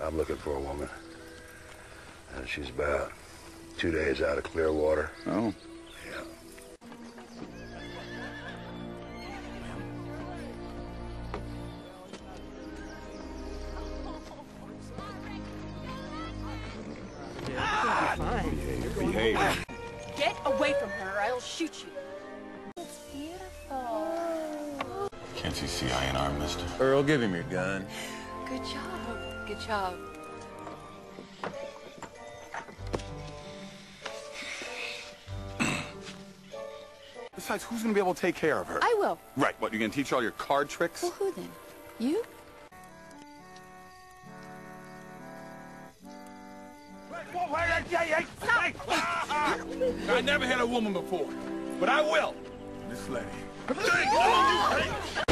I'm looking for a woman. And she's about 2 days out of clear water. Oh. Yeah. Behave. Get away from her, or I'll shoot you. It's beautiful. Can't you see I&R, mister? Earl, give him your gun. Good job. Good job. Besides, who's gonna be able to take care of her? I will. Right, what, you're gonna teach all your card tricks? Well, who then? You? I never had a woman before, but I will. Miss Lady.